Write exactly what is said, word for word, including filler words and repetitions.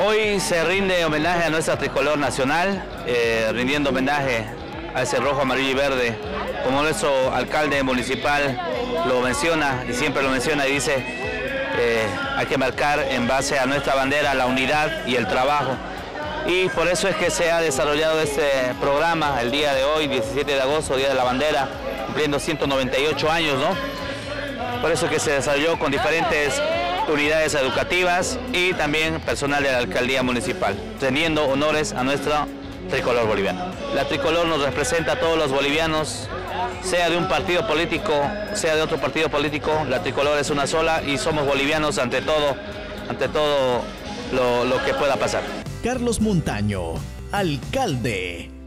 Hoy se rinde homenaje a nuestra tricolor nacional, eh, rindiendo homenaje a ese rojo, amarillo y verde, como nuestro alcalde municipal lo menciona y siempre lo menciona y dice, eh, hay que marcar en base a nuestra bandera la unidad y el trabajo. Y por eso es que se ha desarrollado este programa el día de hoy, diecisiete de agosto, Día de la Bandera, cumpliendo ciento noventa y ocho años, ¿no? Por eso es que se desarrolló con diferentes unidades educativas y también personal de la alcaldía municipal, rendiendo honores a nuestra tricolor boliviano. La tricolor nos representa a todos los bolivianos, sea de un partido político, sea de otro partido político, la tricolor es una sola y somos bolivianos ante todo, ante todo lo, lo que pueda pasar. Carlos Montaño, alcalde.